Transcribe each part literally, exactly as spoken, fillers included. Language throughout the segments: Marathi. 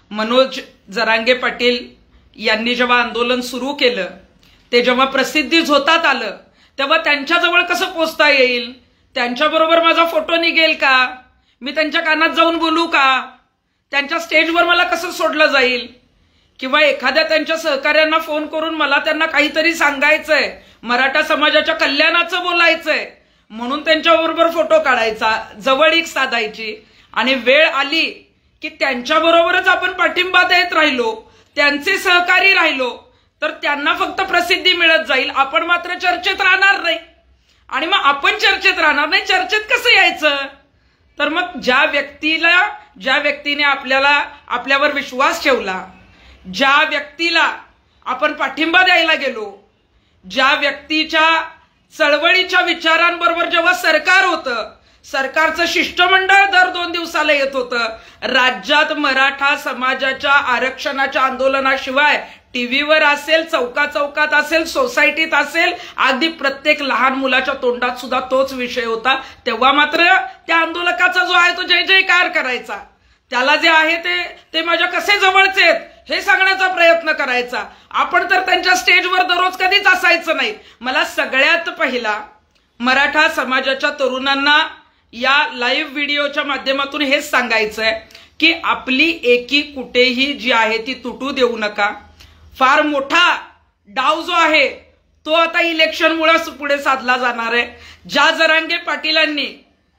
मनोज जरांगे पाटील यांनी जेव्हा आंदोलन सुरू केलं, ते जेव्हा प्रसिद्धीच होतात आलं, तेव्हा त्यांच्याजवळ कसं पोचता येईल? त्यांच्याबरोबर माझा फोटो निघेल का? मी त्यांच्या कानात जाऊन बोलू का? त्यांच्या स्टेजवर मला कसं सोडलं जाईल? किंवा एखाद्या त्यांच्या सहकार्यांना फोन करून मला त्यांना काहीतरी सांगायचंय, मराठा समाजाच्या कल्याणाचं बोलायचंय, म्हणून त्यांच्याबरोबर फोटो काढायचा, जवळीक साधायची, आणि वेळ आली की त्यांच्याबरोबरच आपण पाठिंबा देत राहिलो, त्यांचे सहकारी राहिलो, तर त्यांना फक्त प्रसिद्धी मिळत जाईल, आपण मात्र चर्चेत राहणार नाही. आणि मग आपण चर्चेत राहणार नाही, चर्चेत कसं यायचं? तर मग ज्या व्यक्तीला ज्या व्यक्तीने आपल्याला आपल्यावर विश्वास ठेवला, ज्या व्यक्तीला आपण पाठिंबा द्यायला गेलो, ज्या व्यक्तीच्या चळवळीच्या विचारांबरोबर जेव्हा सरकार होतं, सरकारचं शिष्टमंडळ दर दोन दिवसाला येत होतं, राज्यात मराठा समाजाच्या आरक्षणाच्या आंदोलनाशिवाय टीव्हीवर असेल, चौका चौकात असेल, सोसायटीत असेल, अगदी प्रत्येक लहान मुलाच्या तोंडात सुद्धा तोच विषय होता, तेव्हा मात्र त्या आंदोलकाचा जो आहे तो जय जयकार करायचा, त्याला जे आहे ते ते माझ्या कसे जवळचे आहेत हे सांगण्याचा प्रयत्न करायचा. आपण तर त्यांच्या स्टेजवर दररोज कधीच असायचं नाही. मला सगळ्यात पहिला मराठा समाजाच्या तरुणांना या लाईव्ह व्हिडिओच्या माध्यमातून हेच सांगायचंय की आपली एकी कुठेही जी आहे ती तुटू देऊ नका. फार मोठा डाव जो आहे तो आता इलेक्शनमुळे पुढे साधला जाणार आहे. ज्या जरांगे पाटीलांनी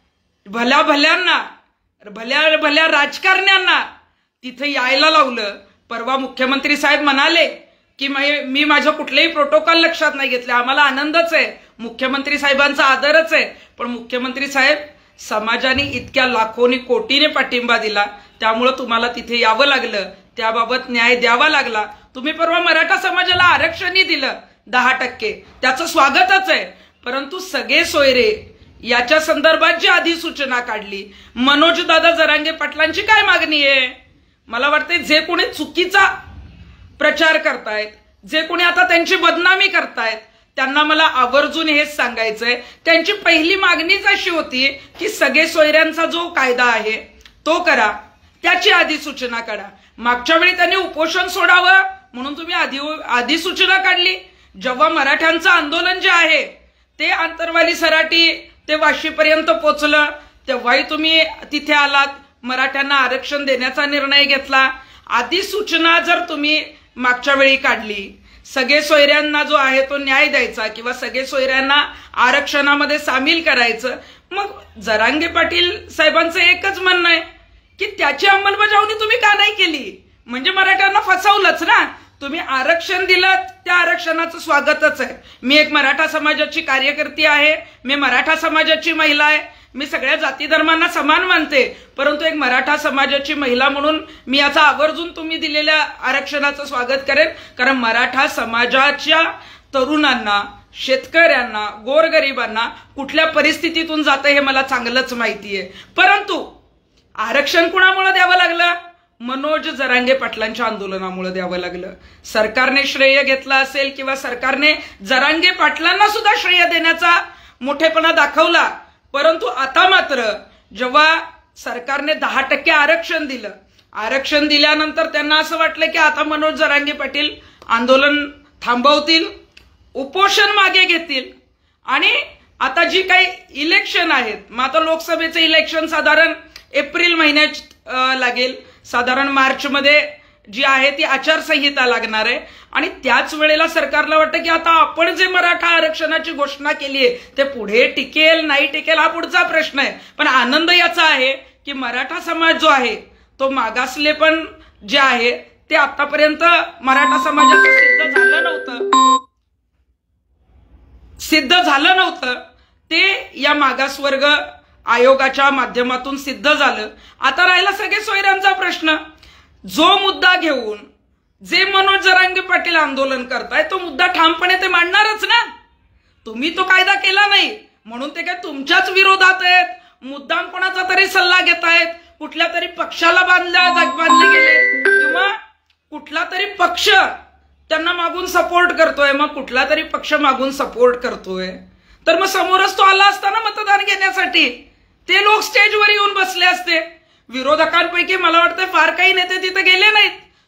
भल्या भल्यांना भल्या भल्या राजकारण्यांना तिथे यायला लावलं, परवा मुख्यमंत्री साहेब म्हणाले की मी माझं कुठलेही प्रोटोकॉल लक्षात नाही घेतले. आम्हाला आनंदच आहे, मुख्यमंत्री साहेबांचा आदरच आहे, पण मुख्यमंत्री साहेब समाजाने इतक्या लाखोनी कोटीने पाठिंबा दिला, त्यामुळे तुम्हाला तिथे यावं लागलं, त्याबाबत न्याय द्यावा लागला. तुम्ही परवा मराठा समाजाला आरक्षणही दिलं दहा टक्के, त्याचं स्वागतच आहे, परंतु सगळे सोयरे याच्या संदर्भात जी अधिसूचना काढली, मनोज दादा जरांगे पाटलांची काय मागणी आहे? मला वाटते जे कोणी चुकीचा प्रचार करतायत, जे कोणी आता त्यांची बदनामी करतायत, त्यांना मला आवर्जून हेच सांगायचंय, त्यांची पहिली मागणीच अशी होती की सगळे सोयऱ्यांचा जो कायदा आहे तो करा, त्याची अधिसूचना काढा. मागच्या वेळी त्यांनी उपोषण सोडावं म्हणून तुम्ही आधी अधिसूचना काढली. जेव्हा मराठ्यांचं आंदोलन जे आहे ते आंतरवाली सराटी ते वाशीपर्यंत पोचलं, तेव्हाही तुम्ही तिथे आलात, मराठ्यांना आरक्षण देण्याचा निर्णय घेतला. अधिसूचना जर तुम्ही मागच्या वेळी काढली, सगळे सोयऱ्यांना जो आहे तो न्याय द्यायचा किंवा सगळे सोयऱ्यांना आरक्षणामध्ये सामील करायचं, मग जरांगे पाटील साहेबांचं एकच म्हणणं आहे की त्याची अंमलबजावणी तुम्ही का नाही केली? म्हणजे मराठ्यांना फसवलंच ना. तुम्ही आरक्षण दिलं, त्या आरक्षणाचं स्वागतच आहे. मी एक मराठा समाजाची कार्यकर्ती आहे, मी मराठा समाजाची महिला आहे, मी सगळ्या जाती धर्मांना समान मानते, परंतु एक मराठा समाजाची महिला म्हणून मी याचा आवर्जून तुम्ही दिलेल्या आरक्षणाचं स्वागत करेन, कारण मराठा समाजाच्या तरुणांना, शेतकऱ्यांना, गोरगरिबांना कुठल्या परिस्थितीतून जातं हे मला चांगलंच माहिती आहे. परंतु आरक्षण कुणामुळे द्यावं लागलं? मनोज जरांगे पाटलांच्या आंदोलनामुळे द्यावं लागलं. सरकारने श्रेय घेतलं असेल किंवा सरकारने जरांगे पाटलांना सुद्धा श्रेय देण्याचा मोठेपणा दाखवला, परंतु आता मात्र जेव्हा सरकारने दहा टक्के आरक्षण दिलं, आरक्षण दिल्यानंतर त्यांना असं वाटलं की आता मनोज जरांगे पाटील आंदोलन थांबवतील, उपोषण मागे घेतील, आणि आता जी काही इलेक्शन आहेत, मग आता लोकसभेचं इलेक्शन साधारण एप्रिल महिन्यात लागेल, साधारण मार्च मध्ये जी आहे ती आचारसंहिता लागणार आहे, आणि त्याच वेळेला सरकारला वाटतं की आता आपण जे मराठा आरक्षणाची घोषणा केली आहे ते पुढे टिकेल नाही टिकेल हा पुढचा प्रश्न आहे. पण आनंद याचा आहे की मराठा समाज जो आहे तो मागासले पण जे आहे ते आतापर्यंत मराठा समाजाचं सिद्ध झालं नव्हतं सिद्ध झालं नव्हतं ते या मागासवर्ग आयोगाच्या माध्यमातून सिद्ध झालं. आता राहिला सगळे सोयऱ्यांचा प्रश्न. जो मुद्दा घेऊन जे मनोज जरांगे पाटील आंदोलन करताय तो मुद्दा ठामपणे ते मांडणारच ना. तुम्ही तो कायदा केला नाही म्हणून ते काय तुमच्याच विरोधात आहेत, मुद्दाम कोणाचा तरी सल्ला घेत आहेत, कुठल्या तरी पक्षाला बांधल्या बांधले गेले, किंवा कुठला तरी पक्ष त्यांना मागून सपोर्ट करतोय, मग कुठला तरी पक्ष मागून सपोर्ट करतोय, तर मग समोरच तो आला असता ना मतदान घेण्यासाठी, ते लोक स्टेजवर येऊन बसले असते. विरोधकांपैकी मला वाटतं फार काही नेते तिथे गेले नाहीत.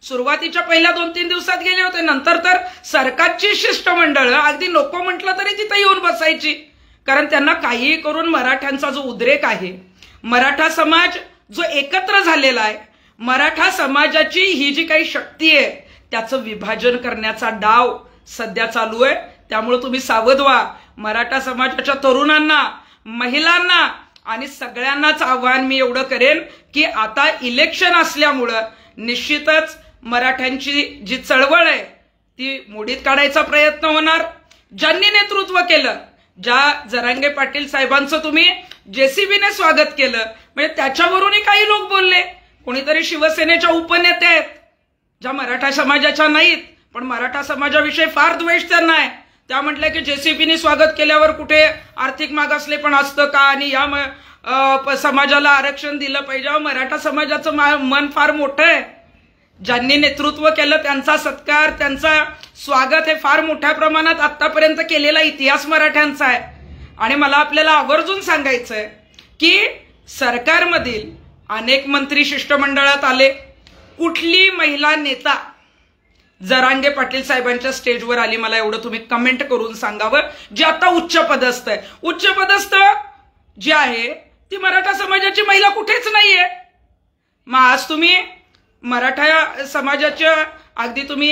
सुरुवातीच्या पहिल्या दोन तीन दिवसात गेले होते, नंतर तर सरकारची शिष्टमंडळ अगदी नको म्हटलं तरी तिथे येऊन बसायची. कारण त्यांना काहीही करून मराठ्यांचा जो उद्रेक आहे, मराठा समाज जो एकत्र झालेला आहे, मराठा समाजाची ही जी काही शक्ती आहे त्याचं विभाजन करण्याचा डाव सध्या चालू आहे. त्यामुळे तुम्ही सावध व्हा. मराठा समाजाच्या तरुणांना, महिलांना आणि सगळ्यांनाच आव्हान मी एवढं करेन की आता इलेक्शन असल्यामुळं निश्चितच मराठ्यांची जी चळवळ आहे ती मोडीत काढायचा प्रयत्न होणार. ज्यांनी नेतृत्व केलं, ज्या जरांगे पाटील साहेबांचं तुम्ही जेसीबीने स्वागत केलं, म्हणजे त्याच्यावरूनही काही लोक बोलले. कोणीतरी शिवसेनेच्या उपनेते आहेत ज्या मराठा समाजाच्या नाहीत, पण मराठा समाजाविषयी फार द्वेष त्यांना आहे. त्या म्हटल्या की जेसीबीने स्वागत केल्यावर कुठे आर्थिक मागासले पण असतं का, आणि या समाजाला आरक्षण दिलं पाहिजे. मराठा समाजाचं मन फार मोठं आहे. ज्यांनी नेतृत्व केलं त्यांचा सत्कार, त्यांचा स्वागत हे फार मोठ्या प्रमाणात आतापर्यंत केलेला इतिहास मराठ्यांचा आहे. आणि मला आपल्याला आवर्जून सांगायचंय की सरकारमधील अनेक मंत्री शिष्टमंडळात आले. कुठली महिला नेता जरांगे पाटील साहेबांच्या स्टेजवर आली, मला एवढं तुम्ही कमेंट करून सांगावं. जे आता उच्च पदस्थ आहे, उच्च पदस्थ जी आहे ती मराठा समाजाची महिला कुठेच नाहीये. मग आज तुम्ही मराठा समाजाच्या अगदी तुम्ही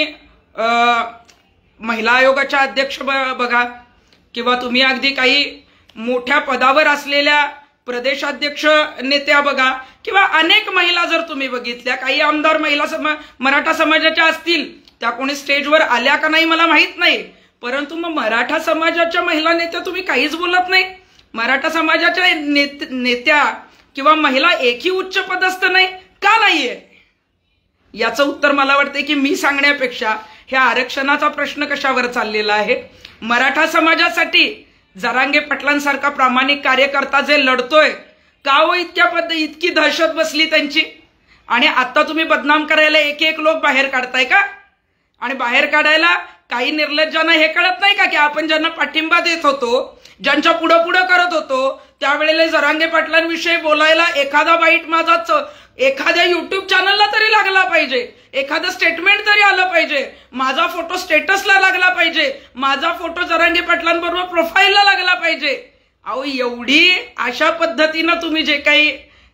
महिला आयोगाच्या अध्यक्ष बघा, किंवा तुम्ही अगदी काही मोठ्या पदावर असलेल्या प्रदेशाध्यक्ष नेत्या बघा, किंवा अनेक महिला जर तुम्ही बघितल्या, काही आमदार महिला समा मराठा समाजाच्या असतील, त्या कोणी स्टेजवर आल्या का नाही मला माहित नाही. परंतु मग मराठा समाजाच्या महिला नेत्या तुम्ही काहीच बोलत नाही. मराठा समाजाच्या नेत्या किंवा महिला एकही उच्च पदस्थ नाही का नाहीये? याचं उत्तर मला वाटतंय की मी सांगण्यापेक्षा हे आरक्षणाचा प्रश्न कशावर चाललेला आहे. मराठा समाजासाठी जरांगे पाटलांसारखा प्रामाणिक कार्यकर्ता जे लढतोय, का हो इतक्या पद्धत इतकी दहशत बसली त्यांची? आणि आता तुम्ही बदनाम करायला एक एक लोक बाहेर काढताय का? आणि बाहेर काढायला काही निर्लज्जांना हे कळत नाही का की आपण ज्यांना पाठिंबा देत होतो, ज्यांच्या पुढं पुढं करत होतो, त्यावेळेला जरांगे पाटलांविषयी बोलायला एखादा बाईट माझा एखाद्या युट्यूब चॅनलला तरी लागला पाहिजे, एखादं स्टेटमेंट तरी आलं पाहिजे, माझा फोटो स्टेटसला लागला पाहिजे, माझा फोटो जरांगे पाटलांबरोबर प्रोफाईलला लागला पाहिजे. अहो एवढी अशा पद्धतीनं तुम्ही जे काही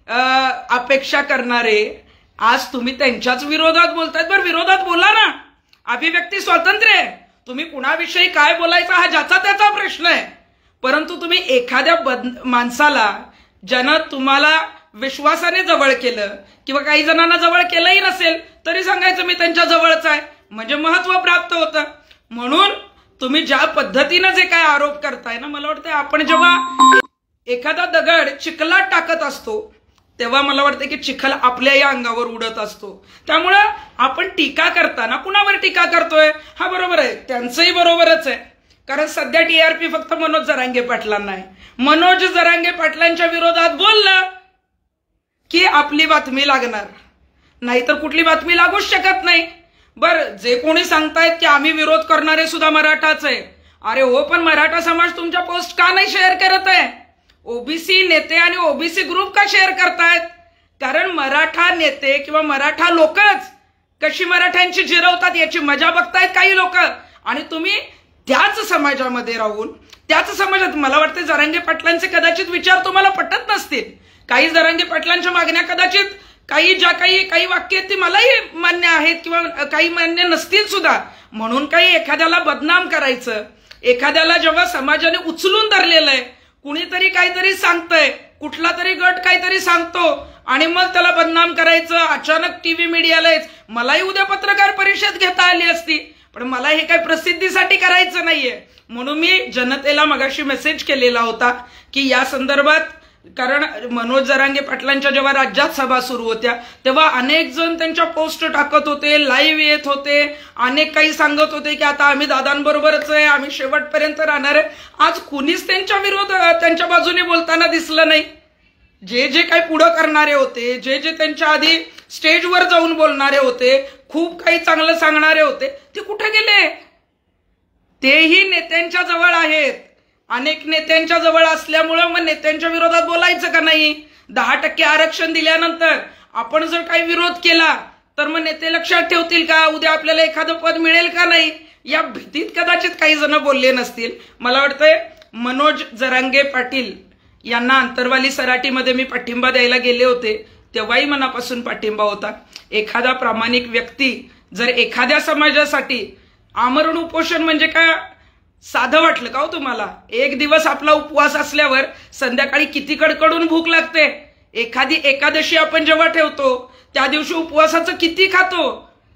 अपेक्षा करणारे, आज तुम्ही त्यांच्याच विरोधात बोलतायत. बरं विरोधात बोला ना, अभिव्यक्ती स्वातंत्र्य आहे, तुम्ही कुणाविषयी काय बोलायचं हा ज्याचा त्याचा प्रश्न आहे. परंतु तुम्ही एखाद्या माणसाला ज्यानं तुम्हाला विश्वासाने जवळ केलं, किंवा काही जणांना जवळ केलंही नसेल तरी सांगायचं मी त्यांच्या जवळच आहे, म्हणजे महत्व प्राप्त होतं. म्हणून तुम्ही ज्या पद्धतीनं जे काय आरोप करताय ना, मला वाटतं आपण जेव्हा एखादा दगड चिखलात टाकत असतो तेव्हा मला वाटतं की चिखल आपल्याही अंगावर उडत असतो. त्यामुळं आपण टीका करताना कुणावर टीका करतोय? हा बरोबर आहे, त्यांचंही बरोबरच आहे. कारण सध्या टीआरपी फक्त मनोज जरांगे पाटलांना आहे. मनोज जरांगे पाटलांच्या विरोधात बोललं की आपली बातमी लागणार, नाहीतर कुठली बातमी लागूच शकत नाही. बरं जे कोणी सांगतायत की आम्ही विरोध करणारे सुद्धा मराठाच आहे, अरे हो, पण मराठा समाज तुमच्या पोस्ट का नाही शेअर करत आहे? ओबीसी नेते आणि ओबीसी ग्रुप का शेअर करतायत? कारण मराठा नेते किंवा मराठा लोकच कशी मराठ्यांची जिरवतात याची मजा बघतायत काही लोक. आणि तुम्ही त्याच समाजामध्ये राहून त्याच समाजात, मला वाटतं जरांगे पाटलांचे कदाचित विचार तुम्हाला पटत नसतील. काही जरांगे पाटलांच्या मागण्या कदाचित काही ज्या काही काही वाक्य आहेत ती मलाही मान्य आहेत किंवा काही मान्य नसतील सुद्धा. म्हणून काही एखाद्याला बदनाम करायचं, एखाद्याला जेव्हा समाजाने उचलून धरलेलं आहे, कुणीतरी काहीतरी सांगतंय, कुठला तरी गट काहीतरी सांगतो आणि मग त्याला बदनाम करायचं, अचानक टीव्ही मीडियालाच. मलाही उद्या पत्रकार परिषद घेता आली असती, पण मला हे काही प्रसिद्धीसाठी करायचं नाहीये. म्हणून मी जनतेला मगाशी मेसेज केलेला होता की या संदर्भात, कारण मनोज जरांगे पाटलांच्या जेव्हा राज्यात सभा सुरू होत्या तेव्हा अनेक जण त्यांच्या पोस्ट टाकत होते, लाईव्ह येत होते, अनेक काही सांगत होते की आता आम्ही दादांबरोबरच आहे, आम्ही शेवटपर्यंत राहणार आहे. आज कुणीच त्यांच्या विरोध त्यांच्या बाजूने बोलताना दिसलं नाही. जे जे काही पुढं करणारे होते, जे जे त्यांच्या आधी स्टेजवर जाऊन बोलणारे होते, खूप काही चांगलं सांगणारे होते, ते कुठे गेले? तेही नेत्यांच्या जवळ आहेत. अनेक नेत्यांच्या जवळ असल्यामुळं मग नेत्यांच्या विरोधात बोलायचं का नाही? दहा टक्के आरक्षण दिल्यानंतर आपण जर काही विरोध केला तर मग नेते लक्षात ठेवतील का, उद्या आपल्याला एखादं पद मिळेल का नाही, या भीतीत कदाचित काही जण बोलले नसतील. मला वाटतंय मनोज जरांगे पाटील यांना अंतरवाली सराटीमध्ये मी पाठिंबा द्यायला गेले होते, तेव्हाही मनापासून पाठिंबा होता. एखादा प्रामाणिक व्यक्ती जर एखाद्या समाजासाठी आमरण उपोषण म्हणजे काय साधं वाटलं का हो तुम्हाला? एक दिवस आपला उपवास असल्यावर संध्याकाळी किती कडकडून भूक लागते. एखादी एकादशी आपण जेव्हा ठेवतो त्या दिवशी उपवासाचं किती खातो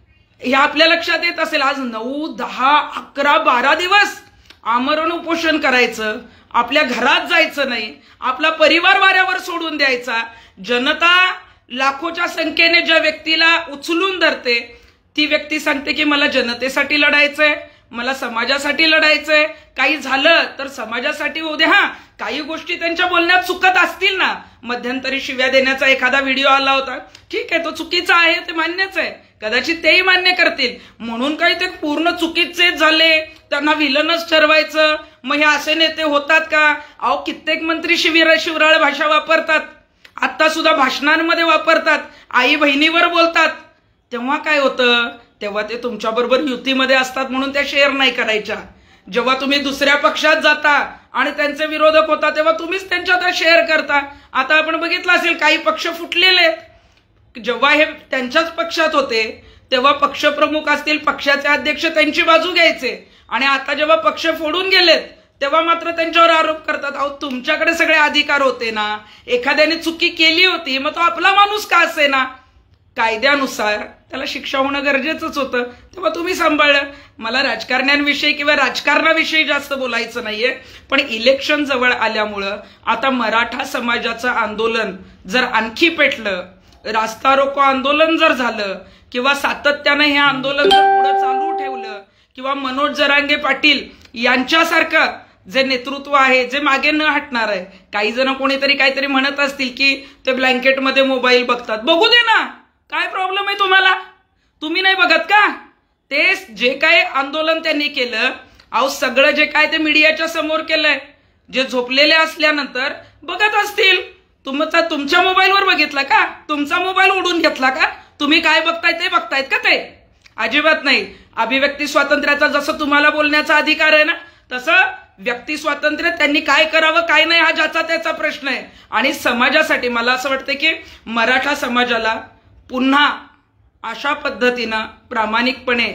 हे आपल्या लक्षात येत असेल. आज नऊ दहा अकरा बारा दिवस आमरण उपोषण करायचं, आपल्या घरात जायचं नाही, आपला परिवार वाऱ्यावर सोडून द्यायचा. जनता लाखोच्या संख्येने ज्या व्यक्तीला उचलून धरते ती व्यक्ती सांगते की मला जनतेसाठी लढायचंय, मला समाजासाठी लढायचंय. काही झालं तर समाजासाठी होऊ दे. हा, काही गोष्टी त्यांच्या बोलण्यात चुकत असतील ना, मध्यंतरी शिव्या देण्याचा एखादा व्हिडिओ आला होता, ठीक आहे, तो चुकीचा आहे, ते मान्यच आहे, कदाचित तेही मान्य करतील. म्हणून काही ते पूर्ण चुकीचे झाले, त्यांना विलनच ठरवायचं, मग हे असे नेते होतात का? अहो, कित्येक मंत्री शिविर शिवराळ भाषा वापरतात, आता सुद्धा भाषणांमध्ये वापरतात, आई बहिणीवर बोलतात. तेव्हा काय होतं, तेव्हा ते तुमच्याबरोबर युतीमध्ये असतात म्हणून त्या शेअर नाही करायच्या. जेव्हा तुम्ही दुसऱ्या पक्षात जाता आणि त्यांचे विरोधक होता तेव्हा तुम्हीच त्यांच्यात शेअर करता. आता आपण बघितलं असेल काही पक्ष फुटलेले आहेत. जेव्हा हे त्यांच्याच पक्षात होते तेव्हा पक्षप्रमुख असतील, पक्षाचे अध्यक्ष त्यांची बाजू घ्यायचे, आणि आता जेव्हा पक्ष फोडून गेलेत तेव्हा मात्र त्यांच्यावर आरोप करतात. अहो, तुमच्याकडे सगळे अधिकार होते ना, एखाद्याने चुकी केली होती मग तो आपला माणूस का असे ना, कायद्यानुसार त्याला शिक्षा होणं गरजेचंच होतं, तेव्हा तुम्ही सांभाळलं. मला राजकारण्यांविषयी किंवा राजकारणाविषयी जास्त बोलायचं नाहीये, पण इलेक्शन जवळ आल्यामुळं आता मराठा समाजाचं आंदोलन जर आणखी पेटलं, रास्ता रोको आंदोलन जर झालं, किंवा सातत्यानं हे आंदोलन जर पुढे चालू ठेवलं, किंवा मनोज जरांगे पाटील यांच्यासारखं जे नेतृत्व आहे जे मागे न हटणार आहे. काही जण कोणीतरी काहीतरी म्हणत असतील की ते ब्लँकेटमध्ये मोबाईल बघतात, बघू दे ना, काय प्रॉब्लेम आहे तुम्हाला? तुम्ही नाही बघत का? ते जे काय आंदोलन त्यांनी केलं, अहो सगळं जे काय ते मीडियाच्या समोर केलंय, जे झोपलेले असल्यानंतर बघत असतील. तुमचा तुमच्या मोबाईलवर बघितला का? तुमचा मोबाईल उडून घेतला का? तुम्ही काय बघताय ते बघतायत का? ते अजिबात नाही. अभिव्यक्ती स्वातंत्र्याचा जसं तुम्हाला बोलण्याचा अधिकार आहे ना, तसं व्यक्ती स्वातंत्र्य त्यांनी काय करावं काय नाही हा ज्याचा त्याचा प्रश्न आहे. आणि समाजासाठी मला असं वाटतं की मराठा समाजाला पुन्हा अशा पद्धतीनं प्रामाणिकपणे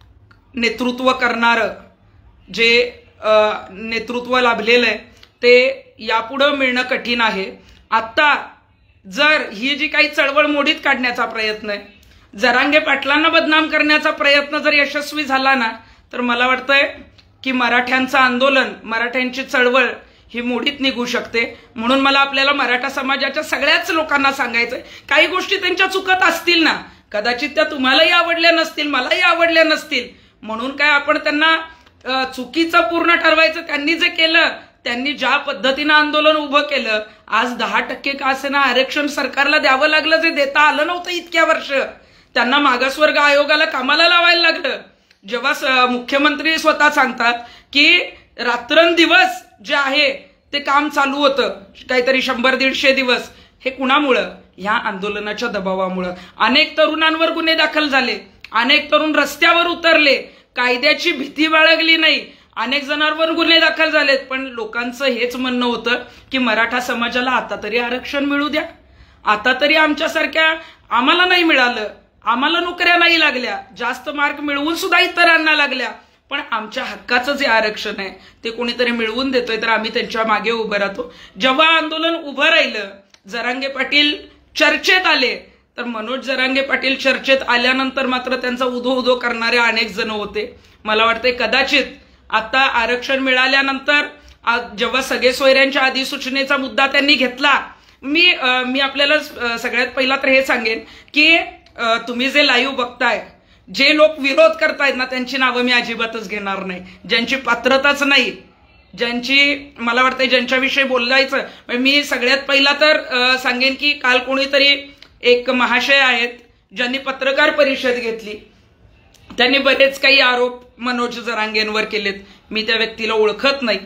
नेतृत्व करणारं जे नेतृत्व लाभलेलं आहे ते यापुढं मिळणं कठीण आहे. आत्ता जर ही जी काही चळवळ मोडीत काढण्याचा प्रयत्न आहे, जरांगे पाटलांना बदनाम करण्याचा प्रयत्न जर यशस्वी झाला ना, तर मला वाटतंय की मराठ्यांचं आंदोलन, मराठ्यांची चळवळ ही मोडीत निघू शकते. म्हणून मला आपल्याला मराठा समाजाच्या सगळ्याच लोकांना सांगायचंय, काही गोष्टी त्यांच्या चुकत असतील ना, कदाचित त्या तुम्हालाही आवडल्या नसतील, मलाही आवडल्या नसतील, म्हणून काय आपण त्यांना चुकीचं पूर्ण ठरवायचं. त्यांनी जे केलं, त्यांनी ज्या पद्धतीनं आंदोलन उभं केलं, आज दहा टक्के का असेना आरक्षण सरकारला द्यावं लागलं, जे देता आलं नव्हतं इतक्या वर्ष. त्यांना मागासवर्ग आयोगाला कामाला लावायला लागलं. जेव्हा मुख्यमंत्री स्वतः सांगतात की रात्रंदिवस जे आहे ते काम चालू होतं, काहीतरी शंभर दीडशे दिवस, हे कुणामुळं? ह्या आंदोलनाच्या दबावामुळं. अनेक तरुणांवर गुन्हे दाखल झाले, अनेक तरुण रस्त्यावर उतरले, कायद्याची भीती बाळगली नाही, अनेक जणांवर गुन्हे दाखल झालेत. पण लोकांचं हेच म्हणणं होतं की मराठा समाजाला आता तरी आरक्षण मिळू द्या, आता तरी आमच्यासारख्या आम्हाला नाही मिळालं, आम्हाला नोकऱ्या नाही लागल्या, जास्त मार्क मिळवून सुद्धा इतरांना लागल्या, पण आमच्या हक्काचं जे आरक्षण आहे ते कोणीतरी मिळवून देतोय तर आम्ही त्यांच्या मागे उभं राहतो. जेव्हा आंदोलन उभं राहिलं, जरांगे पाटील चर्चेत आले, तर मनोज जरांगे पाटील चर्चेत आल्यानंतर मात्र त्यांचा उदो उदो करणारे अनेक जण होते. मला वाटते कदाचित आता आरक्षण मिळाल्यानंतर जेव्हा सगळे सोयऱ्यांच्या अधिसूचनेचा मुद्दा त्यांनी घेतला, मी मी आपल्याला सगळ्यात पहिला तर हे सांगेन की तुम्ही जे लाईव्ह बघताय, जे लोक विरोध करतायत ना, त्यांची नावं मी अजिबातच घेणार नाही. ज्यांची पात्रताच नाही, ज्यांची मला वाटतं ज्यांच्याविषयी बोलायचं, मी सगळ्यात पहिला तर सांगेन की काल कोणीतरी एक महाशय आहेत ज्यांनी पत्रकार परिषद घेतली, त्यांनी बरेच काही आरोप मनोज जरांगेंवर केलेत. मी त्या व्यक्तीला ओळखत नाही.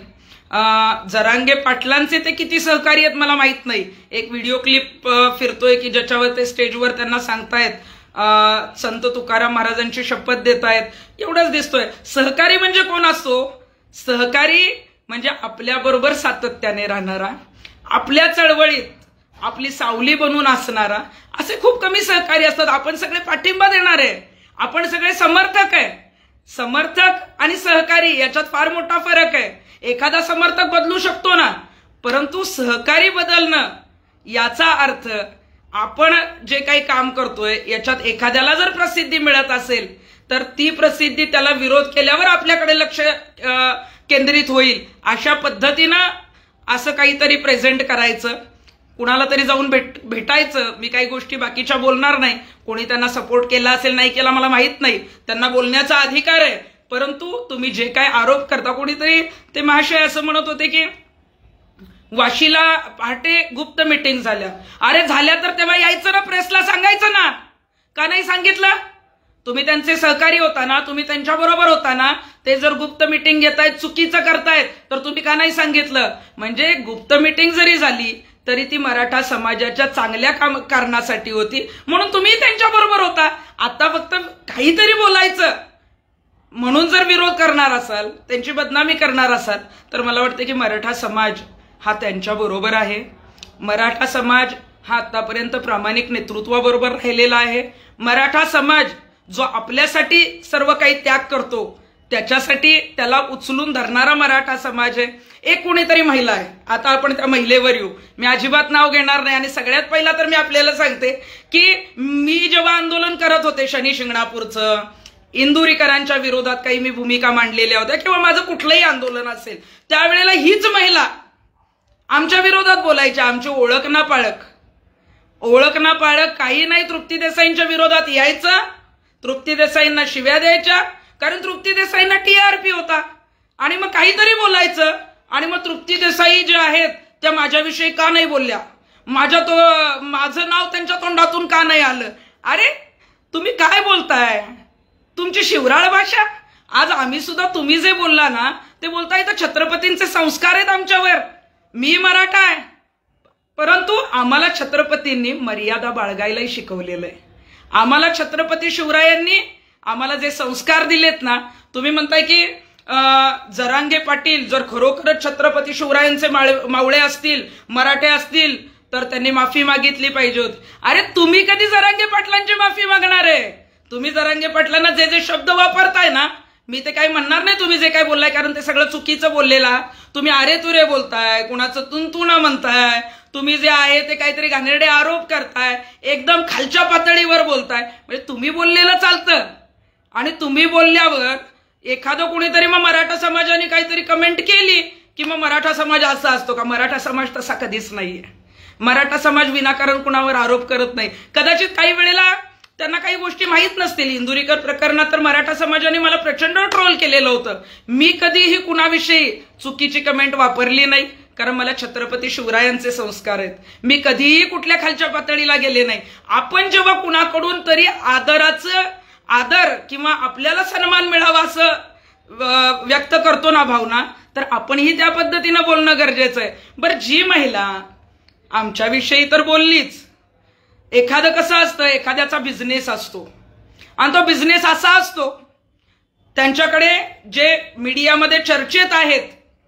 जरांगे पाटलांचे ते किती सहकारी आहेत मला माहित नाही. एक व्हिडिओ क्लिप फिरतोय की ज्याच्यावर ते स्टेजवर त्यांना सांगतायत संत तुकाराम महाराजांची शपथ देत आहेत, एवढंच दिसतोय. सहकारी म्हणजे कोण असतो? सहकारी म्हणजे आपल्याबरोबर सातत्याने राहणारा, आपल्या चळवळीत आपली सावली बनून असणारा. असे खूप कमी सहकारी असतात. आपण सगळे पाठिंबा देणारे, आपण सगळे समर्थक आहे. समर्थक आणि सहकारी याच्यात फार मोठा फरक आहे. एखादा समर्थक बदलू शकतो ना, परंतु सहकारी बदलणं याचा अर्थ आपण जे काही काम करतोय याच्यात एखाद्याला जर प्रसिद्धी मिळत असेल तर ती प्रसिद्धी त्याला विरोध केल्यावर आपल्याकडे लक्ष केंद्रित होईल. अशा पद्धतीनं असं काहीतरी प्रेझेंट करायचं, कुणाला तरी जाऊन भेट भेटायचं. मी काही गोष्टी बाकीच्या बोलणार नाही. कोणी त्यांना सपोर्ट केला असेल नाही केला मला माहित नाही, त्यांना बोलण्याचा अधिकार आहे. परंतु तुम्ही जे काय आरोप करता, कोणीतरी ते महाशय असं म्हणत होते की वाशीला पहाटे गुप्त मीटिंग झाल्या. अरे झाल्या तर तेव्हा यायचं ना, प्रेसला सांगायचं ना, का नाही सांगितलं? तुम्ही त्यांचे सहकारी होता ना, तुम्ही त्यांच्या बरोबर होता ना. ते जर गुप्त मीटिंग घेतायत, चुकीचं करतायत, तर तुम्ही का नाही सांगितलं? म्हणजे गुप्त मीटिंग जरी झाली तरी ती मराठा समाजाच्या चांगल्या काम कारणासाठी होती, म्हणून तुम्ही त्यांच्या बरोबर होता. आता फक्त काहीतरी बोलायचं म्हणून जर विरोध करणार असाल, त्यांची बदनामी करणार असाल, तर मला वाटतं की मराठा समाज हा त्यांच्या बरोबर आहे. मराठा समाज हा आतापर्यंत प्रामाणिक नेतृत्वाबरोबर राहिलेला आहे. मराठा समाज जो आपल्यासाठी सर्व काही त्याग करतो, त्याच्यासाठी त्याला उचलून धरणारा मराठा समाज आहे. एक कोणीतरी महिला आहे, आता आपण त्या महिलेवर येऊ. मी अजिबात नाव घेणार नाही. आणि सगळ्यात पहिला तर मी आपल्याला सांगते की मी जेव्हा आंदोलन करत होते शनी शिंगणापूरचं, इंदुरीकरांच्या विरोधात काही मी भूमिका मांडलेल्या होत्या किंवा माझं कुठलंही आंदोलन असेल, त्यावेळेला हीच महिला आमच्या विरोधात बोलायच्या. आमची ओळख ना पाळक, ओळख ना पाळक काही नाही. तृप्ती देसाईंच्या विरोधात यायचं, तृप्ती देसाईंना शिव्या द्यायच्या, कारण तृप्ती देसाईंना टीआरपी होता. आणि मग काहीतरी बोलायचं, आणि मग तृप्ती देसाई ज्या आहेत त्या माझ्याविषयी का नाही बोलल्या, माझ्या तो माझं नाव त्यांच्या तोंडातून का नाही आलं. अरे तुम्ही काय बोलताय? तुमची शिवराळ भाषा. आज आम्ही सुद्धा तुम्ही जे बोलला ना ते बोलताय तर छत्रपतींचे संस्कार आहेत आमच्यावर. मी मराठा आहे, परंतु आम्हाला छत्रपतींनी मर्यादा बाळगायलाही शिकवलेलं आहे. आम्हाला छत्रपती शिवरायांनी आम्हाला जे संस्कार दिलेत ना, तुम्ही म्हणताय की जरांगे पाटील जर खरोखरच छत्रपती शिवरायांचे मावळे असतील, मराठे असतील, तर त्यांनी माफी मागितली पाहिजे होती. अरे तुम्ही कधी जरांगे पाटलांची माफी मागणार आहे? तुम्ही जरांगे पाटलांना जे जे शब्द वापरताय ना, मी ते काही म्हणणार नाही तुम्ही जे काही बोललाय, कारण ते सगळं चुकीचं बोललेला. तुम्ही अरे तुरे बोलताय, कुणाचं तुंतुणा म्हणताय, तुम्ही जे आहे ते काहीतरी घाणेरडे आरोप करताय, एकदम खालच्या पातळीवर बोलताय. म्हणजे तुम्ही बोललेलं चालतं, आणि तुम्ही बोलल्यावर एखादं कोणीतरी मग मराठा समाजाने काहीतरी कमेंट केली की मग मराठा समाज असा असतो का? मराठा समाज तसा कधीच नाहीये. मराठा समाज विनाकारण कुणावर आरोप करत नाही. कदाचित काही वेळेला त्यांना काही गोष्टी माहीत नसतील. इंदुरीकर प्रकरणात तर मराठा समाजाने मला प्रचंड ट्रोल केलेलं होतं. मी कधीही कुणाविषयी चुकीची कमेंट वापरली नाही, कारण मला छत्रपती शिवरायांचे संस्कार आहेत. मी कधीही कुठल्या खालच्या पातळीला गेले नाही. आपण जेव्हा कुणाकडून तरी आदराचं आदर किंवा आपल्याला सन्मान मिळावा असं व्यक्त करतो ना भावना, तर आपणही त्या पद्धतीनं बोलणं गरजेचं आहे. बरं, जी महिला आमच्याविषयी तर बोललीच. एखादं कसं असतं, एखाद्याचा बिझनेस असतो आणि तो बिझनेस असा असतो, त्यांच्याकडे जे मीडियामध्ये चर्चेत आहेत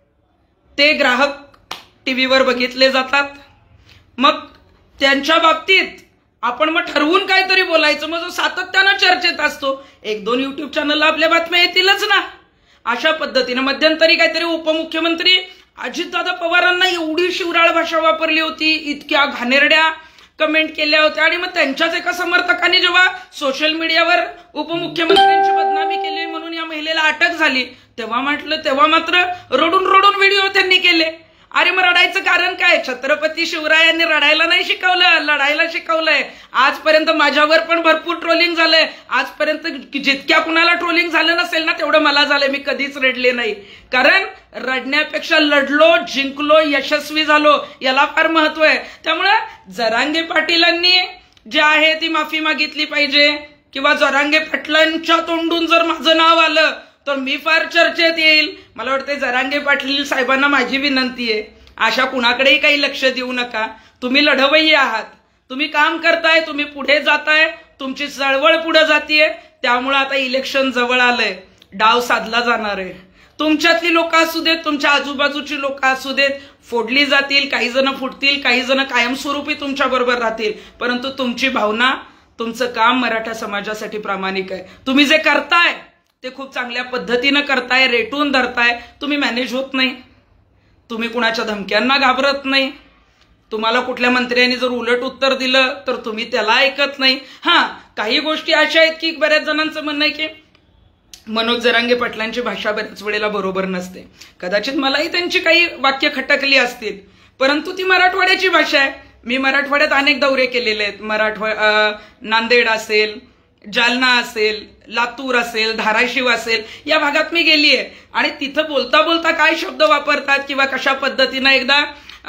ते ग्राहक टीव्हीवर बघितले जातात. मग त्यांच्या बाबतीत आपण मग ठरवून काहीतरी बोलायचं, मग जो सातत्यानं चर्चेत असतो, एक दोन युट्यूब चॅनलला आपल्या बातम्या येतीलच ना. अशा पद्धतीनं मध्यंतरी काहीतरी उपमुख्यमंत्री अजितदादा पवारांना एवढी शिवराळ भाषा वापरली होती, इतक्या घाणेरड्या कमेंट केल्या होत्या, आणि मग त्यांच्याच एका समर्थकांनी जेव्हा सोशल मीडियावर उपमुख्यमंत्र्यांची बदनामी केली म्हणून या महिलेला अटक झाली, तेव्हा म्हटलं तेव्हा मात्र रडून रडून व्हिडिओ त्यांनी केले. अरे मग रडायचं कारण काय? छत्रपती शिवरायांनी रडायला नाही शिकवलं, लढायला शिकवलंय. आजपर्यंत माझ्यावर पण भरपूर ट्रोलिंग झालंय. आजपर्यंत जितक्या कुणाला ट्रोलिंग झालं नसेल ना तेवढं मला झालंय. मी कधीच रडले नाही, कारण रडण्यापेक्षा लढलो, जिंकलो, यशस्वी झालो याला फार महत्व आहे. त्यामुळं जरांगे पाटीलांनी जे आहे ती माफी मागितली पाहिजे, किंवा जरांगे पाटलांच्या तोंडून जर माझं नाव आलं तर मी फार चर्चेत येईल. मला वाटतं जरांगे पाटील साहेबांना माझी विनंती आहे, अशा कुणाकडेही काही लक्ष देऊ नका. तुम्ही लढवय्ये आहात, तुम्ही काम करताय, तुम्ही पुढे जाताय, तुमची चळवळ पुढे जातीये, त्यामुळे आता इलेक्शन जवळ आलंय, डाव साधला जाणार आहे. तुमच्यातली लोक असू देत, तुमच्या आजूबाजूची लोक असू देत, फोडली जातील, काही जण फुटतील, काही जण कायमस्वरूपी तुमच्या बरोबर राहतील, परंतु तुमची भावना, तुमचं काम मराठा समाजासाठी प्रामाणिक आहे. तुम्ही जे करताय ते खूप चांगल्या पद्धतीनं करताय, रेटून धरताय, तुम्ही मॅनेज होत नाही, तुम्ही कुणाच्या धमक्यांना घाबरत नाही. तुम्हाला कुठल्या मंत्र्यांनी जर उलट उत्तर दिलं तर तुम्ही त्याला ऐकत नाही. हा, काही गोष्टी अशा आहेत की बऱ्याच जणांचं म्हणणं आहे की मनोज जरांगे पाटलांची भाषा बऱ्याच वेळेला बरोबर नसते. कदाचित मलाही त्यांची काही वाक्य खटकली असतील, परंतु ती मराठवाड्याची भाषा आहे. मी मराठवाड्यात अनेक दौरे केलेले आहेत. मराठवा नांदेड असेल, जालना असेल, लातूर असेल, धाराशिव असेल, या भागात मी गेली आहे आणि तिथं बोलता बोलता काय शब्द वापरतात किंवा कशा पद्धतीनं, एकदा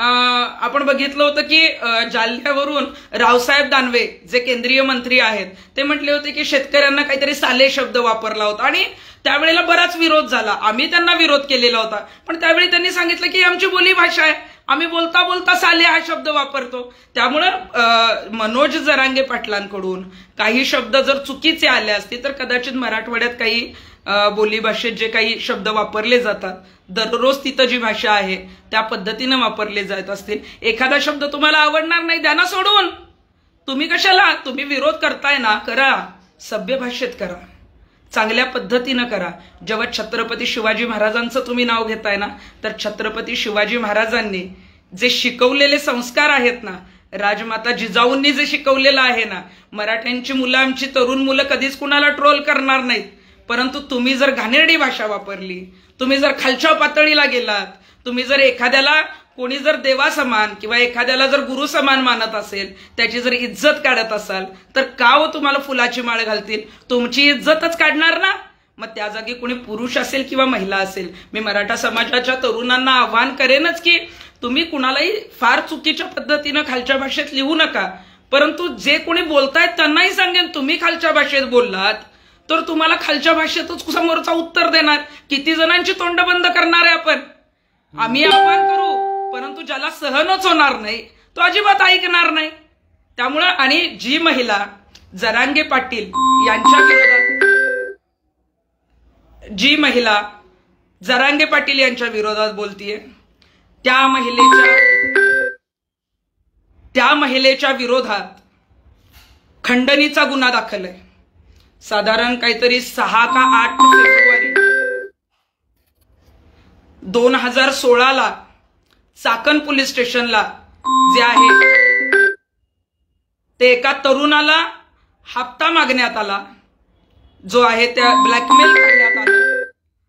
आपण बघितलं होतं की जालन्यावरून रावसाहेब दानवे जे केंद्रीय मंत्री आहेत ते म्हटले होते की शेतकऱ्यांना काहीतरी साले शब्द वापरला होता आणि त्यावेळेला बराच विरोध झाला. आम्ही त्यांना विरोध केलेला होता, पण त्यावेळी त्यांनी सांगितलं की आमची बोली भाषा आहे, आम्ही बोलता बोलता साले हा शब्द वापरतो. त्यामुळं मनोज जरांगे पाटलांकडून काही शब्द जर चुकीचे आले असतील तर कदाचित मराठवाड्यात काही बोली भाषेत जे काही शब्द वापरले जातात, दररोज तिथं जी भाषा आहे त्या पद्धतीनं वापरले जात असतील. एखादा शब्द तुम्हाला आवडणार नाही, द्या ना सोडून. तुम्ही कशाला, तुम्ही विरोध करताय ना, करा, सभ्य भाषेत करा, चांगल्या पद्धतीनं करा. जेव्हा छत्रपती शिवाजी महाराजांचं तुम्ही नाव घेताय ना, तर छत्रपती शिवाजी महाराजांनी जे शिकवलेले संस्कार आहेत ना, राजमाता जिजाऊंनी जे शिकवलेलं आहे ना, मराठ्यांची मुलं, आमची तरुण मुलं कधीच कुणाला ट्रोल करणार नाहीत. परंतु तुम्ही जर घाणेरडी भाषा वापरली, तुम्ही जर खालच्या पातळीला गेलात, तुम्ही जर एखाद्याला, कोणी जर देवा समान किंवा एखाद्याला जर गुरु समान मानत असेल, त्याची जर इज्जत काढत असाल, तर का हो तुम्हाला फुलाची माळ घालतील? तुमची इज्जतच काढणार ना. मग त्या जागी कोणी पुरुष असेल किंवा महिला असेल, मी मराठा समाजाच्या तरुणांना आव्हान करेनच की तुम्ही कुणालाही फार चुकीच्या पद्धतीनं खालच्या भाषेत लिहू नका. परंतु जे कोणी बोलतायत त्यांनाही सांगेन, तुम्ही खालच्या भाषेत बोललात तर तुम्हाला खालच्या भाषेतच समोरचा उत्तर देणार. किती जणांची तोंड बंद करणार आहे आपण? आम्ही आव्हान करू, परंतु ज्याला सहनच होणार नाही तो अजिबात ऐकणार नाही. त्यामुळं, आणि जी महिला जरांगे पाटील यांच्या विरोधात, जी महिला जरांगे पाटील यांच्या विरोधात बोलतीये, त्या महिलेच्या त्या महिलेच्या विरोधात खंडणीचा गुन्हा दाखल आहे. साधारण काहीतरी सहा का आठ फेब्रुवारी दोन हजार सोळाला चाकण पोलीस स्टेशनला जे आहे ते एका तरुणाला हप्ता मागण्यात आला, जो आहे त्या ब्लॅकमेल करण्यात आला.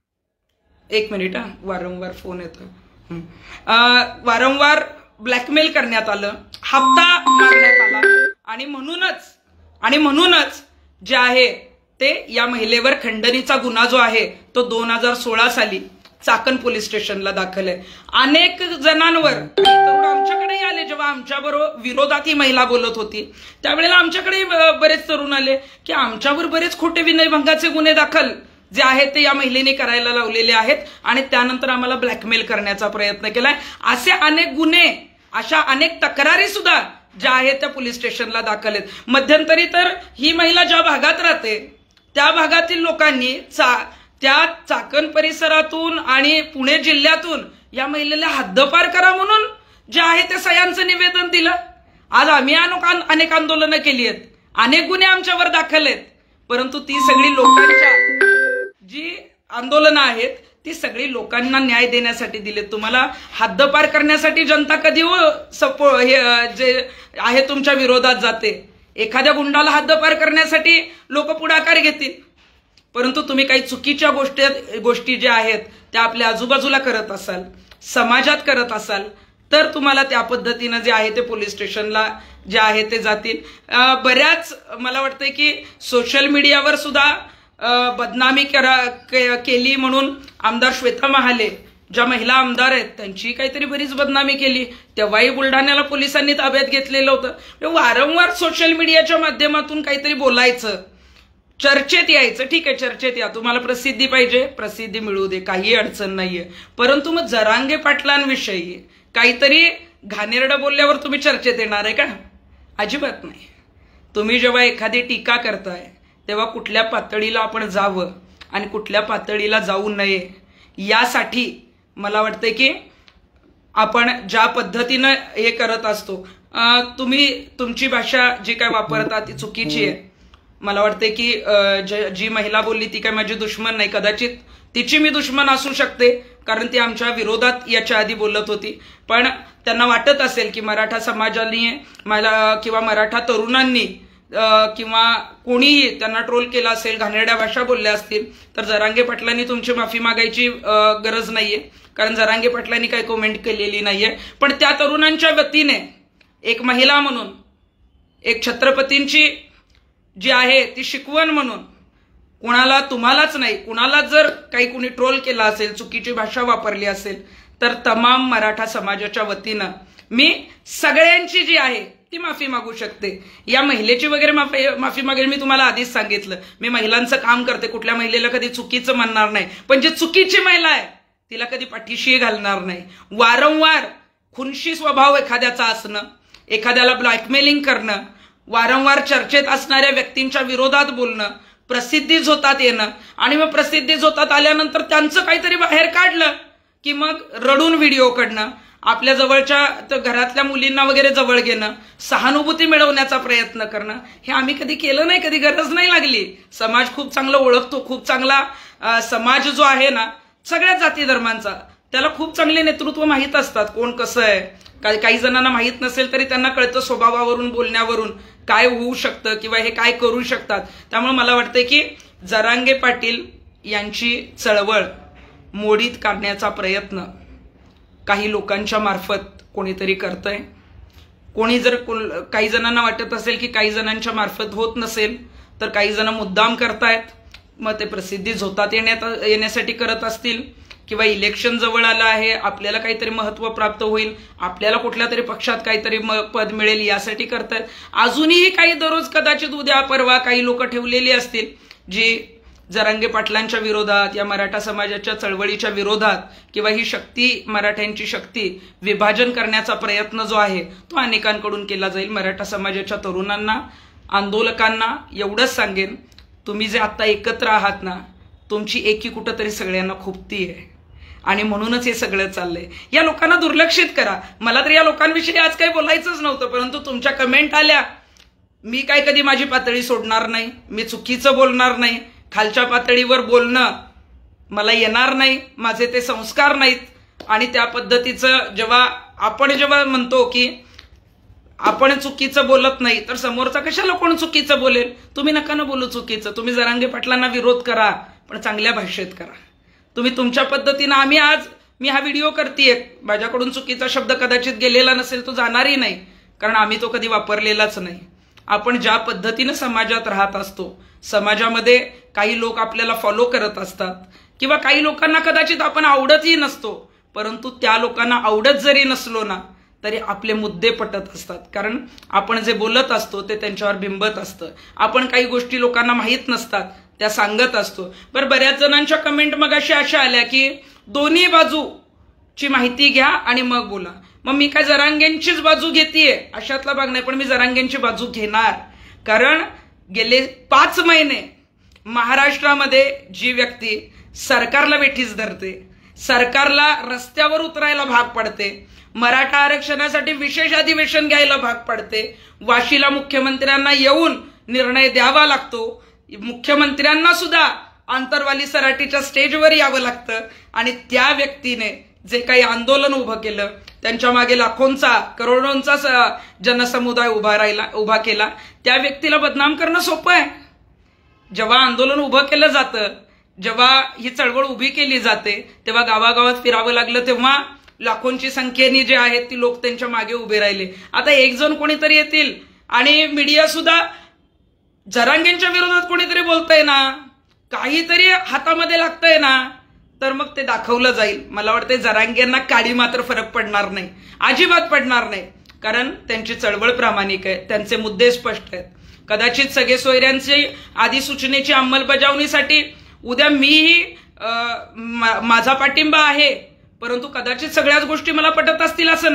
एक मिनिट, हा, वारंवार फोन येतो. वारंवार ब्लॅकमेल करण्यात आलं, हप्ता मागण्यात आला आणि म्हणूनच आणि म्हणूनच जे आहे ते या महिलेवर खंडणीचा गुन्हा जो आहे तो दोन हजार सोळा साली चाकण पोलीस स्टेशनला दाखल आहे. अनेक जणांवर तरुण आमच्याकडेही आले, जेव्हा आमच्याबरोबर विरोधात ही महिला बोलत होती त्यावेळेला आमच्याकडे बरेच तरुण आले की आमच्यावर बरेच खोटे विनयभंगाचे गुन्हे दाखल जे आहेत ते या महिलेने करायला लावलेले आहेत आणि त्यानंतर आम्हाला ब्लॅकमेल करण्याचा प्रयत्न केलाय. असे अनेक गुन्हे, अशा अनेक तक्रारी सुद्धा ज्या आहेत त्या पोलीस स्टेशनला दाखल आहेत. मध्यंतरी तर ही महिला ज्या भागात राहते त्या भागातील लोकांनी चा त्या चाकण परिसरातून आणि पुणे जिल्ह्यातून या महिलेला हद्दपार करा म्हणून जे आहे ते सह्यांचं निवेदन दिलं. आज आम्ही अनेक आंदोलनं केली आहेत, अनेक गुन्हे आमच्यावर दाखल आहेत, परंतु ती सगळी लोकांच्या जी आंदोलनं आहेत ती सगळी लोकांना न्याय देण्यासाठी दिलेत. तुम्हाला हद्दपार करण्यासाठी जनता कधी हो सपो हे जे आहे तुमच्या विरोधात जाते. एखाद्या गुंडाला हद्दपार करण्यासाठी लोक पुढाकार घेतील, परंतु तुम्ही काही चुकीच्या गोष्टी गोष्टी ज्या आहेत त्या आपल्या आजूबाजूला करत असाल, समाजात करत असाल, तर तुम्हाला त्या पद्धतीनं जे आहे ते पोलीस स्टेशनला जे आहे ते जातील. बऱ्याच मला वाटतंय की सोशल मीडियावर सुद्धा बदनामी करा केली म्हणून आमदार श्वेता महाले ज्या महिला आमदार आहेत त्यांची काहीतरी बरीच बदनामी केली. तेव्हाही बुलढाण्याला पोलिसांनी ताब्यात घेतलेलं होतं. वारंवार सोशल मीडियाच्या माध्यमातून काहीतरी बोलायचं, चर्चेत यायचं. ठीक आहे, चर्चेत या, तुम्हाला प्रसिद्धी पाहिजे, प्रसिद्धी मिळू दे, काही अडचण नाहीये. परंतु मग जरांगे पाटलांविषयी काहीतरी घाणेरडं बोलल्यावर तुम्ही चर्चेत येणार आहे का? अजिबात नाही. तुम्ही जेव्हा एखादी टीका करताय तेव्हा कुठल्या पातळीला आपण जावं आणि कुठल्या पातळीला जाऊ नये यासाठी मला वाटतंय की आपण ज्या पद्धतीनं हे करत असतो, तुम्ही तुमची भाषा जी काय वापरता ती चुकीची आहे. मला वाटते की जी महिला बोलली ती काय माझी दुश्मन नाही, कदाचित तिची मी दुश्मन असू शकते कारण ती आमच्या विरोधात याच्या आधी बोलत होती. पण त्यांना वाटत असेल की मराठा समाजाने मला किंवा मराठा तरुणांनी किंवा कोणीही त्यांना ट्रोल केला असेल, घाणेरड्या भाषा बोलल्या असतील, तर जरांगे पाटलांनी तुमची माफी मागायची गरज नाहीये कारण जरांगे पाटलांनी काही कमेंट केलेली नाहीये. पण त्या तरुणांच्या वतीने एक महिला म्हणून, एक छत्रपतींची जी आहे ती शिकवण म्हणून, कुणाला तुम्हालाच नाही कुणाला जर काही कुणी ट्रोल केला असेल, चुकीची भाषा वापरली असेल, तर तमाम मराठा समाजाच्या वतीनं मी सगळ्यांची जी आहे ती माफी मागू शकते. या महिलेची वगैरे माफी माफी मागेल मी तुम्हाला आधीच सांगितलं. मी महिलांचं काम करते, कुठल्या महिलेला कधी चुकीचं म्हणणार नाही, पण जी चुकीची महिला आहे तिला कधी पाठीशी घालणार नाही. वारंवार खुनशी स्वभाव एखाद्याचा असणं, एखाद्याला ब्लॅकमेलिंग करणं, वारंवार चर्चेत असणाऱ्या व्यक्तींच्या विरोधात बोलणं, प्रसिद्धीच होतात येणं आणि मग प्रसिद्धीच होतात आल्यानंतर त्यांचं काहीतरी बाहेर काढलं की मग रडून व्हिडिओ काढणं, आपल्या जवळच्या घरातल्या मुलींना वगैरे जवळ घेणं, सहानुभूती मिळवण्याचा प्रयत्न करणं, हे आम्ही कधी केलं नाही, कधी गरज नाही लागली. समाज खूप चांगला ओळखतो, खूप चांगला समाज जो आहे ना सगळ्याच जाती धर्मांचा, त्याला खूप चांगले नेतृत्व माहीत असतात, कोण कसं आहे. काही काही जणांना माहीत नसेल तरी त्यांना कळतं स्वभावावरून, बोलण्यावरून काय होऊ शकतं किंवा हे काय करू शकतात. त्यामुळे मला वाटतं की जरांगे पाटील यांची चळवळ मोडीत काढण्याचा प्रयत्न काही लोकांच्या मार्फत कोणीतरी करतंय. कोणी जर काही जणांना वाटत असेल की काही जणांच्या मार्फत होत नसेल तर काही जण मुद्दाम करतायत, मग ते प्रसिद्धीच होतात येण्यात येण्यासाठी करत असतील किंवा इलेक्शन जवळ आलं आहे, आपल्याला काहीतरी महत्व प्राप्त होईल, आपल्याला कुठल्या तरी पक्षात काहीतरी पद मिळेल यासाठी करतायत. अजूनही काही दररोज कदाचित उद्या परवा काही लोक ठेवलेली असतील जी जरांगे पाटलांच्या विरोधात या मराठा समाजाच्या चळवळीच्या विरोधात किंवा ही शक्ती, मराठ्यांची शक्ती विभाजन करण्याचा प्रयत्न जो आहे तो अनेकांकडून केला जाईल. मराठा समाजाच्या तरुणांना, आंदोलकांना एवढंच सांगेन, तुम्ही जे आता एकत्र आहात ना, तुमची एकी कुठंतरी सगळ्यांना खुपती आहे आणि म्हणूनच हे सगळं चाललंय. या लोकांना दुर्लक्षित करा. मला तर या लोकांविषयी आज काही बोलायचंच नव्हतं, परंतु तुमच्या कमेंट आल्या. मी काय कधी माझी पातळी सोडणार नाही, मी चुकीचं बोलणार नाही, खालच्या पातळीवर बोलणं मला येणार नाही, माझे ते संस्कार नाहीत. आणि त्या पद्धतीचं जेव्हा आपण जेव्हा म्हणतो की आपण चुकीचं बोलत नाही तर समोरचा कशाला कोण चुकीचं बोलेल. तुम्ही नका ना बोलू चुकीचं, तुम्ही जरांगे पाटलांना विरोध करा पण चांगल्या भाषेत करा. तुम्ही तुमच्या पद्धतीनं, आम्ही आज मी हा व्हिडिओ करतेय, माझ्याकडून चुकीचा शब्द कदाचित गेलेला नसेल, तो जाणारही नाही कारण आम्ही तो कधी वापरलेलाच नाही. आपण ज्या पद्धतीनं समाजात राहत असतो, समाजामध्ये काही लोक आपल्याला फॉलो करत असतात किंवा काही लोकांना कदाचित आपण आवडतही नसतो, परंतु त्या लोकांना आवडत जरी नसलो ना तरी आपले मुद्दे पटत असतात कारण आपण जे बोलत असतो ते त्यांच्यावर बिंबत असतं. आपण काही गोष्टी लोकांना माहीत नसतात त्या सांगत असतो. बरं, बऱ्याच जणांच्या कमेंट मग अशा अशा आल्या की दोन्ही बाजूची माहिती घ्या आणि मग बोला. मग मी काय जरांगेंचीच बाजू घेतेय अशातला भाग नाही, पण मी जरांगेंची बाजू घेणार कारण गेले पाच महिने महाराष्ट्रामध्ये जी व्यक्ती सरकारला वेठीस धरते, सरकारला रस्त्यावर उतरायला भाग पडते, मराठा आरक्षणासाठी विशेष अधिवेशन घ्यायला भाग पडते, वाशीला मुख्यमंत्र्यांना येऊन निर्णय द्यावा लागतो, मुख्यमंत्र्यांना सुद्धा आंतरवाली सराटीच्या स्टेजवर यावं लागतं आणि त्या व्यक्तीने जे काही आंदोलन उभं केलं, त्यांच्या मागे लाखोंचा, करोडोंचा जनसमुदाय उभा राहिला उभा केला, त्या व्यक्तीला बदनाम करणं सोपं आहे. जेव्हा आंदोलन उभं केलं जातं, जेव्हा ही चळवळ उभी केली जाते, तेव्हा गावागावात फिरावं लागलं, तेव्हा लाखोंची संख्येने जे आहेत ती लोक त्यांच्या मागे उभे राहिले. आता एक जण कोणीतरी येतील आणि मीडिया सुद्धा जरांगेंच्या विरोधात कोणीतरी बोलतंय ना, काहीतरी हातामध्ये लागतंय ना, तर मग ते दाखवलं जाईल. मला वाटतं जरांगेंना काडी मात्र फरक पडणार नाही, अजिबात पडणार नाही, कारण त्यांची चळवळ प्रामाणिक आहे, त्यांचे मुद्दे स्पष्ट आहेत. कदाचित सगळे सोयऱ्यांची अधिसूचनेची अंमलबजावणीसाठी उद्या मीही माझा पाठिंबा आहे, परंतु कदाचित सगळ्याच गोष्टी मला पटत असतील असं नाही.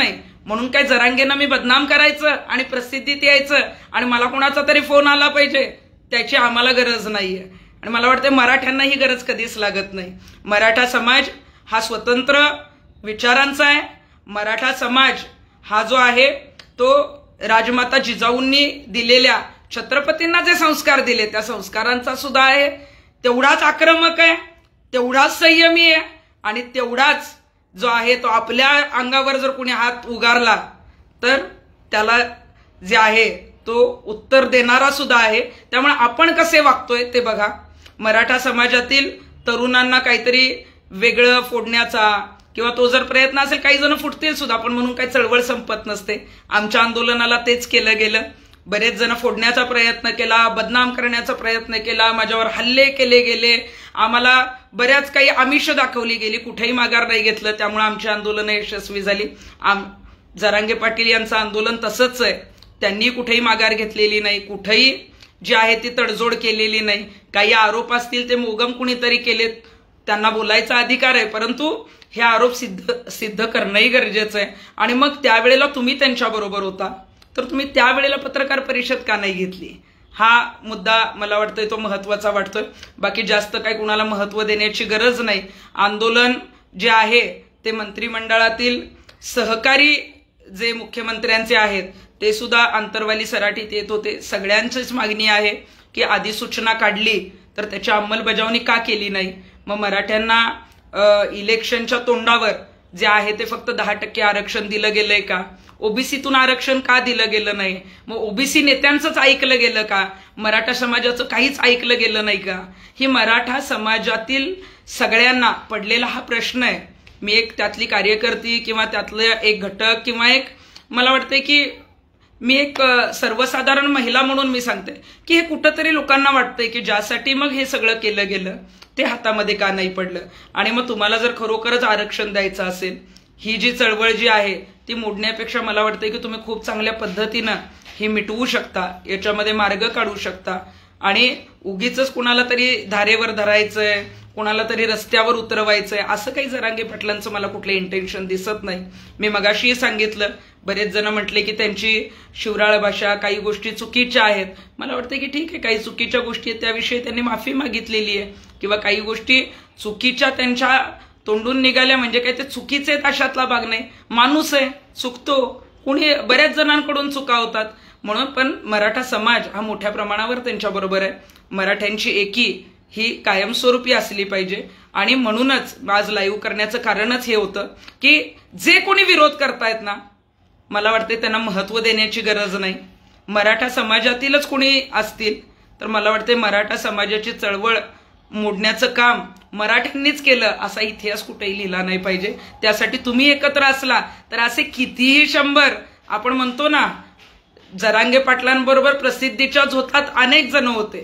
म्हणून काय जरांगेनं मी बदनाम करायचं आणि प्रसिद्धीत यायचं आणि मला कोणाचा तरी फोन आला पाहिजे त्याची आम्हाला गरज नाहीये. आणि मला वाटतं मराठ्यांना ही गरज कधीच लागत नाही. मराठा समाज हा स्वतंत्र विचारांचा आहे. मराठा समाज हा जो आहे तो राजमाता जिजाऊंनी दिलेल्या छत्रपतींना जे संस्कार दिले त्या संस्कारांचा सुद्धा आहे. तेवढाच आक्रमक आहे, तेवढाच संयमी आहे आणि तेवढाच जो आहे तो आपल्या अंगावर जर कोणी हात उगारला तर त्याला जे आहे तो उत्तर देणारा सुद्धा आहे. त्यामुळे आपण कसे वागतोय ते बघा. मराठा समाजातील तरुणांना काहीतरी वेगळं फोडण्याचा किंवा तो जर प्रयत्न असेल, काही जण फुटतील सुद्धा, पण म्हणून काही चळवळ संपत नसते. आमच्या आंदोलनाला तेच केलं गेलं. बरेच जण फोडण्याचा प्रयत्न केला, बदनाम करण्याचा प्रयत्न केला, माझ्यावर हल्ले केले गेले, आम्हाला बऱ्याच काही आमिष दाखवली गेली, कुठेही माघार नाही घेतलं. त्यामुळे आमची आंदोलनं यशस्वी झाली. आम जरांगे पाटील यांचं आंदोलन तसंच आहे. त्यांनी कुठेही माघार घेतलेली नाही, कुठेही जी आहे ती तडजोड केलेली नाही. काही आरोप असतील ते मोगम कुणीतरी केलेत, त्यांना बोलायचा अधिकार आहे, परंतु हे आरोप सिद्ध सिद्ध करणंही गरजेचं आहे. आणि मग त्यावेळेला तुम्ही त्यांच्याबरोबर होता तर तुम्ही त्यावेळेला पत्रकार परिषद का नाही घेतली, हा मुद्दा मला वाटतोय तो महत्वाचा वाटतोय. बाकी जास्त काही कुणाला महत्व देण्याची गरज नाही. आंदोलन जे आहे ते मंत्रिमंडळातील सहकारी जे मुख्यमंत्र्यांचे आहेत ते सुद्धा आंतरवाली सराटीत येत होते. सगळ्यांचीच मागणी आहे की अधिसूचना काढली तर त्याची अंमलबजावणी का केली नाही. मग मराठ्यांना इलेक्शनच्या तोंडावर जे आहे ते फक्त दहा टक्के आरक्षण दिलं गेलंय का, ओबीसीतून आरक्षण का दिलं गेलं नाही, मग ओबीसी नेत्यांचंच ऐकलं गेलं का, मराठा समाजाचं काहीच ऐकलं गेलं नाही का. ही मराठा समाजातील सगळ्यांना पडलेला हा प्रश्न आहे. मी एक त्यातली कार्यकर्ती किंवा त्यातलं एक घटक किंवा एक मला वाटतंय की मी एक सर्वसाधारण महिला म्हणून मी सांगते की हे कुठंतरी लोकांना वाटतंय की ज्यासाठी मग हे सगळं केलं गेलं ते हातामध्ये का नाही पडलं. आणि मग तुम्हाला जर खरोखरच आरक्षण द्यायचं असेल, ही जी चळवळ जी आहे ती मोडण्यापेक्षा मला वाटतंय की तुम्ही खूप चांगल्या पद्धतीनं हे मिटवू शकता, याच्यामध्ये मार्ग काढू शकता. आणि उगीच कुणाला तरी धारेवर धरायचंय, कोणाला तरी रस्त्यावर उतरवायचंय असं काही जरांगे पाटलांचं मला कुठलं इंटेन्शन दिसत नाही. मी मगाशीही सांगितलं, बरेच जण म्हटले की त्यांची शिवराळ भाषा काही गोष्टी चुकीच्या आहेत. मला वाटतं की ठीक आहे, काही चुकीच्या गोष्टी आहेत त्याविषयी त्यांनी माफी मागितलेली आहे, किंवा काही गोष्टी चुकीच्या त्यांच्या तोंडून निघाल्या म्हणजे काय ते चुकीचे आहेत अशातला भाग नाही. माणूस आहे, चुकतो, कोणी बऱ्याच जणांकडून चुका होतात. म्हणून पण मराठा समाज हा मोठ्या प्रमाणावर त्यांच्याबरोबर आहे. मराठ्यांची एकी ही कायमस्वरूपी असली पाहिजे. आणि म्हणूनच आज लाईव्ह करण्याचं कारणच हे होतं की जे कोणी विरोध करतायत ना, मला वाटते त्यांना महत्व देण्याची गरज नाही. मराठा समाजातीलच कोणी असतील तर मला वाटते मराठा समाजाची चळवळ मोडण्याचं काम मराठ्यांनीच केलं असा इतिहास कुठेही लिहिला नाही पाहिजे. त्यासाठी तुम्ही एकत्र असला तर असे कितीही शंभर, आपण म्हणतो ना जरांगे पाटलांबरोबर प्रसिद्धीच्या झोतात अनेक जण होते.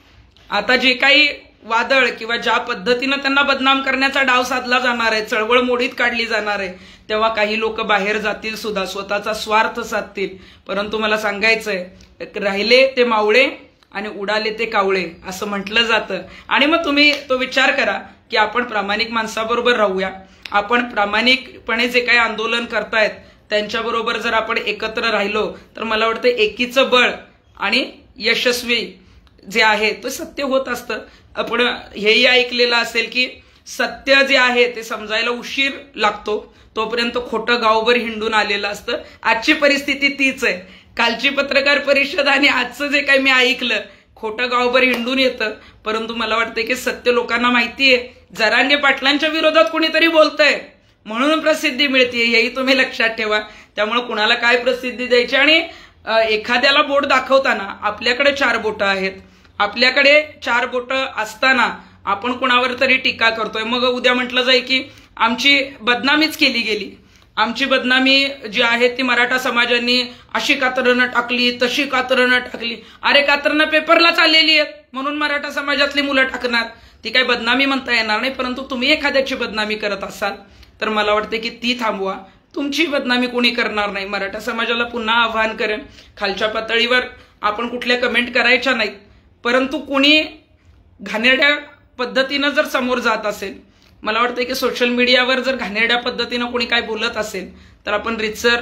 आता जे काही वादळ किंवा ज्या पद्धतीनं त्यांना बदनाम करण्याचा डाव साधला जाणार आहे, चळवळ मोडीत काढली जाणार आहे, तेव्हा काही लोक बाहेर जातील सुद्धा, स्वतःचा स्वार्थ साधतील. परंतु मला सांगायचंय, राहिले ते मावळे आणि उडाले ते कावळे असं म्हटलं जातं. आणि मग तुम्ही तो विचार करा की आपण प्रामाणिक माणसाबरोबर राहूया. आपण प्रामाणिकपणे जे काही आंदोलन करतायत त्यांच्याबरोबर जर आपण एकत्र राहिलो तर मला वाटतं एकीचं बळ आणि यशस्वी जे आहे ते सत्य होत असतं. आपण हेही ऐकलेलं असेल की सत्य जे आहे ते समजायला उशीर लागतो, तोपर्यंत खोटं गावभर हिंडून आलेलं असतं. आजची परिस्थिती तीच आहे. कालची पत्रकार परिषद आणि आजचं जे काही मी ऐकलं, खोटं गावभर हिंडून येतं, परंतु मला वाटतं की सत्य लोकांना माहिती आहे. जरांगे पाटलांच्या विरोधात कोणीतरी बोलतंय म्हणून प्रसिद्धी मिळते, हेही तुम्ही लक्षात ठेवा. त्यामुळे कुणाला काय प्रसिद्धी द्यायची. आणि एखाद्याला बोट दाखवताना आपल्याकडे चार बोटं आहेत, आपल्याकडे चार बोटं असताना आपण कुणावर तरी टीका करतोय. मग उद्या म्हटलं जाईल की आमची बदनामीच केली गेली, आमची बदनामी जी आहे ती मराठा समाजांनी अशी कातरणं टाकली, तशी कातरणं टाकली. अरे कातरणं पेपरलाच आलेली आहेत म्हणून मराठा समाजातली मुलं टाकणार, ती काही बदनामी म्हणता येणार नाही. परंतु तुम्ही एखाद्याची बदनामी करत असाल तर मला वाटते की ती थांबवा. तुमची बदनामी कोणी करणार नाही. मराठा समाजाला पुन्हा आव्हान करेन, खालच्या पातळीवर आपण कुठल्या कमेंट करायच्या नाहीत, परंतु कोणी घाणेरड्या पद्धतीनं जर समोर जात असेल, मला वाटतं की सोशल मीडियावर जर घाणेरड्या पद्धतीनं कोणी काय बोलत असेल तर आपण रितसर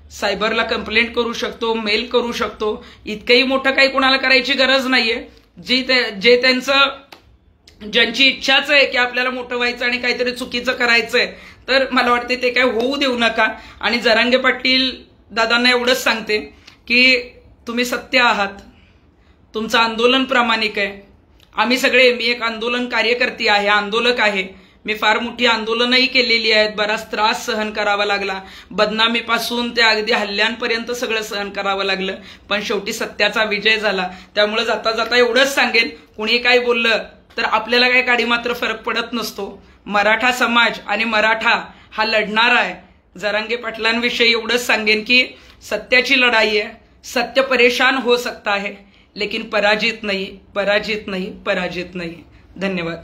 सायबरला कंप्लेंट करू शकतो, मेल करू शकतो. इतकंही मोठं काही कुणाला करायची गरज नाहीये. जी जे त्यांचं ज्यांची इच्छाच आहे की आपल्याला मोठं व्हायचं आणि काहीतरी चुकीचं करायचंय, तर मला वाटते ते काय होऊ देऊ नका. आणि जरांगे पाटील दादांना एवढंच सांगते की तुम्ही सत्य आहात, तुमचं आंदोलन प्रामाणिक आहे. आम्ही सगळे, मी एक आंदोलन कार्यकर्ती आहे, आंदोलक आहे. मी फार मोठी आंदोलनही केलेली आहेत, बराच त्रास सहन करावा लागला, बदनामीपासून ते अगदी हल्ल्यांपर्यंत सगळं सहन करावं लागलं, पण शेवटी सत्याचा विजय झाला. त्यामुळे जाता जाता एवढंच सांगेन, कुणी काय बोललं तर आपल्याला काही काडी मात्र फरक पडत नसतो. मराठा समाज आणि मराठा हा लढणार आहे. जरांगे पाटलांविषयी एवढंच सांगेन की सत्याची लढाई आहे, सत्य परेशान हो सकता है लेकिन पराजित नहीं, पराजित नहीं, पराजित नहीं. धन्यवाद.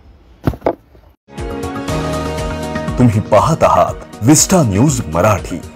तुम्ही पाहत आहात विस्टा न्यूज मराठी.